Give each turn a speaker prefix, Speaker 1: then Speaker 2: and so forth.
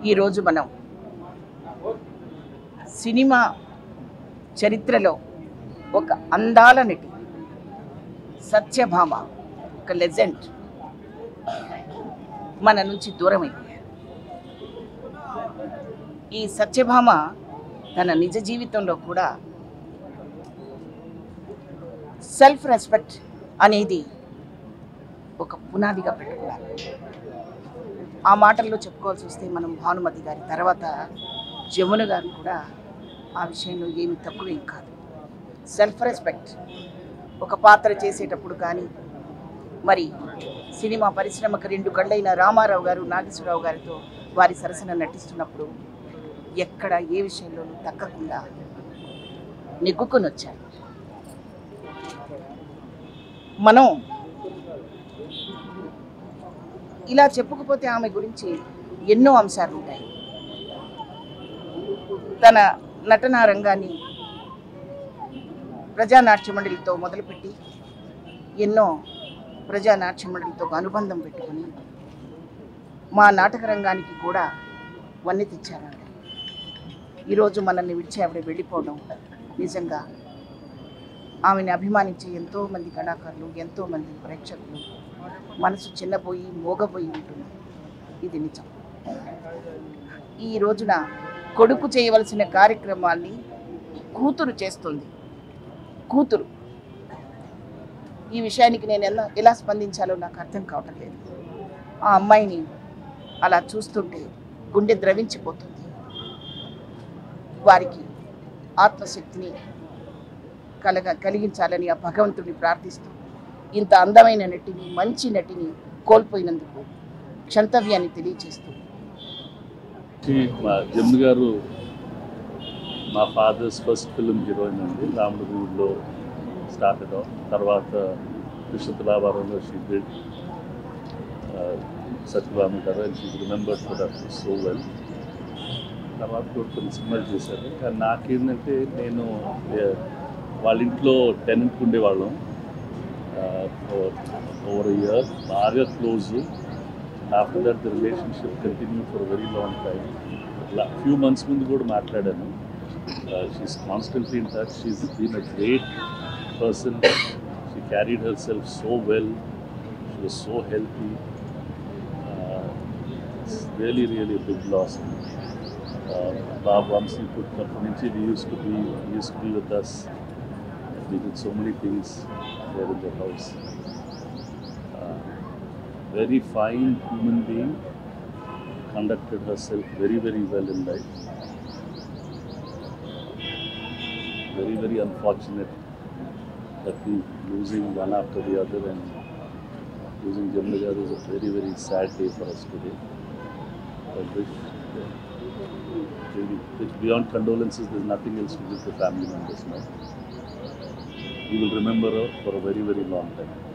Speaker 1: ఈరోజు మనం సినిమా చరిత్రలో ఒక అందాల నటి సత్యభామ, ఒక లెజెండ్ మన నుంచి దూరమైపోయారు. ఈ సత్యభామ తన నిజ జీవితంలో కూడా సెల్ఫ్ రెస్పెక్ట్ అనేది ఒక పునాదిగా పెట్టుకున్నారు. ఆ మాటల్లో చెప్పుకోవాల్సి వస్తే మనం భానుమతి గారి తర్వాత జమున గారు కూడా ఆ విషయంలో ఏమి తక్కువేం కాదు. సెల్ఫ్ రెస్పెక్ట్ ఒక పాత్ర చేసేటప్పుడు కానీ, మరి సినిమా పరిశ్రమకు రెండు కళ్ళైన రామారావు గారు నాగేశ్వరరావు గారితో వారి సరసన నటిస్తున్నప్పుడు ఎక్కడ ఏ విషయంలోనూ తగ్గకుండా నెగ్గుకొని వచ్చారు. మనం ఇలా చెప్పుకపోతే ఆమె గురించి ఎన్నో అంశాలు ఉంటాయి. తన నటనా రంగాన్ని ప్రజానాట్య మండలితో మొదలుపెట్టి ఎన్నో ప్రజానాట్య మండలితో అనుబంధం పెట్టుకుని మా నాటక రంగానికి కూడా వన్నె తెచ్చారు. ఈరోజు మనల్ని విడిచి ఆవిడ వెళ్ళిపోవడం నిజంగా ఆమెను అభిమానించే ఎంతోమంది కళాకారులు, ఎంతోమంది ప్రేక్షకులు మనసు చిన్నపోయి మోగపోయి ఉంటున్నారు. ఇది నిజం. ఈ రోజున కొడుకు చేయవలసిన కార్యక్రమాల్ని కూతురు చేస్తుంది. కూతురు ఈ విషయానికి నేను ఎలా స్పందించాలో నాకు అర్థం కావటం లేదు. ఆ అమ్మాయిని అలా చూస్తుంటే గుండె ద్రవించిపోతుంది. వారికి ఆత్మశక్తిని కలిగించాలని ఆ భగవంతుడిని ప్రార్థిస్తూ ఇంత అందమైన నటిని, మంచి నటిని కోల్పోయినందుకు క్షంతవ్యాన్ని తెలియచేస్తూ,
Speaker 2: మా జమున గారు మా ఫాదర్స్ ఫస్ట్ ఫిల్మ్ హీరోయిన్ అండి. రాముడిలో స్టార్టెడ్ ఆఫ్, తర్వాత కృష్ణతులాభారంలో she did Satyabhama garu, and she remembered for that so well. తర్వాత కూడా కొన్ని సినిమాలు చేశారు. కానీ నాకేంటంటే నేను వాళ్ళ ఇంట్లో టెనెంట్ ఉండేవాళ్ళం ఓవర్ ఇయర్, బాగా close. After that the relationship continue for very long time. Few months ముందు కూడా మాట్లాడాను. She's constantly in touch. She's been a great person. She carried herself so well. She was so healthy. It's really really big loss. Bob Vamsi puttinappudi nunchi he used to be with us. We did so many things there in the house. Very fine human being, conducted herself very, very well in life. Very, very unfortunate that we losing one after the other, and losing Jamuna Garu is a very, very sad day for us today. I wish beyond condolences, there's nothing else to give the family members now. We will remember her for a very, very long time.